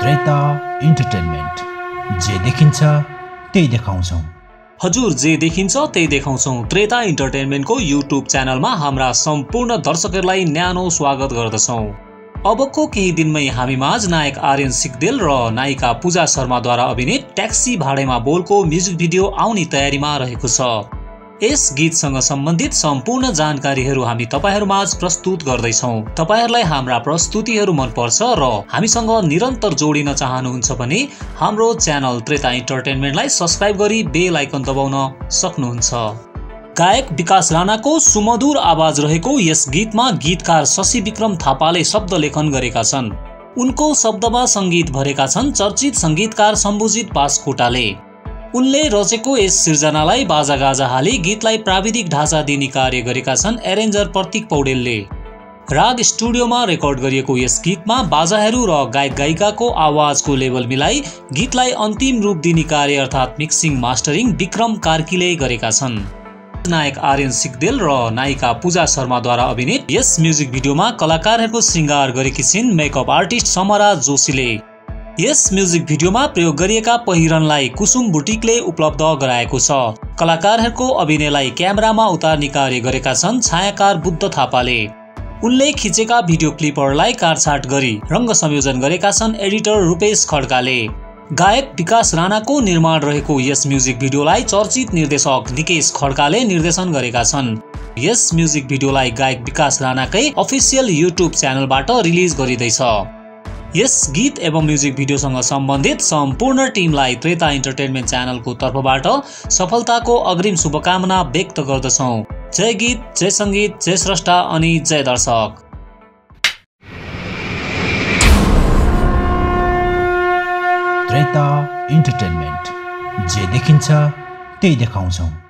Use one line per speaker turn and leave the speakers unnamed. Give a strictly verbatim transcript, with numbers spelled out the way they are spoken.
Treta entertainment, जे देखिन्छ त्यही देखाउँछौं।
हजुर, जे देखिन्छ त्यही देखाउँछौं त्रेता इन्टरटेनमेन्टको युट्युब च्यानलमा हाम्रा सम्पूर्ण दर्शकहरूलाई न्यानो स्वागत गर्दछौं। अबको केही दिनमै हामी माझ नायक आर्यन सिक्देल र नायिका पूजा शर्माद्वारा अभिनीत ट्याक्सी भाडेमा बोलको म्युजिक भिडियो आउने तयारीमा रहेको छ। यस गीतसँग सम्बन्धित सम्पूर्ण जानकारीहरू हामी तपाईहरुमाझ प्रस्तुत गर्दैछौं। तपाईहरुलाई हाम्रा प्रस्तुतिहरू मन पर्छ र हामीसँग निरन्तर जोडिन चाहनुहुन्छ भने हाम्रो च्यानल त्रेता इन्टरटेनमेन्टलाई सब्स्क्राइब गरी बेल आइकन दबाउन सक्नुहुन्छ। गायक विकास राणाको सुमधुर आवाज रहेको यस गीतमा गीतकार शशि विक्रम थापाले शब्द लेखन गरेका छन्। उनको शब्दमा संगीत भरेका छन् चर्चित संगीतकार शम्भुजित बास्कोटाले। उनले रचेको यस सिर्जनालाई बाजागाजा हाली गीतलाई प्राविधिक ढाँचा दिने कार्य गरेका छन् एरेन्जर प्रतीक पौडेलले। राग स्टुडियोमा रेकर्ड गरिएको यस गीतमा बाजाहरू र गायक गायिकाको आवाजको लेभल मिलाई गीतलाई अन्तिम रूप दिने कार्य अर्थात् मिक्सिङ मास्टरिङ विक्रम कार्कीले गरेका छन्। नायक आर्यन सिक्देल र नायिका पूजा शर्माद्वारा अभिनीत यस म्युजिक भिडियोमा कलाकारहरूको श्रृंगार गरेकी छिन् मेकअप आर्टिस्ट समरा जोशीले। यस म्युजिक भिडियोमा प्रयोग गरिएका पहिरनलाई कुसुम बुटिकले उपलब्ध गराएको छ। कलाकारहरूको अभिनयलाई क्यामेरामा उतार्ने कार्य गरेका छन् छायाकार बुद्ध थापाले। उनले खिचेका भिडियो क्लिपहरूलाई काटछाट गरी रङ्ग संयोजन गरेका छन् एडिटर रूपेश खड्काले। गायक विकास राणाको निर्माण रहेको यस म्युजिक भिडियोलाई चर्चित निर्देशक निकेश खड्काले निर्देशन गरेका छन्। यस म्युजिक भिडियोलाई गायक विकास राणाकै अफिसियल युट्युब च्यानलबाट रिलिज गरिँदैछ। यस गीत एवं म्युजिक भिडियोसँग सम्बन्धित सम्पूर्ण टिमलाई त्रेता इन्टरटेनमेन्ट च्यानलको तर्फबाट सफलताको अग्रिम शुभकामना व्यक्त गर्दछौं। जय गीत, जय संगीत, जय स्रष्टा अनि जय दर्शक।
त्रेता इन्टरटेनमेन्ट, जे देखिन्छ त्यही देखाउँछौं।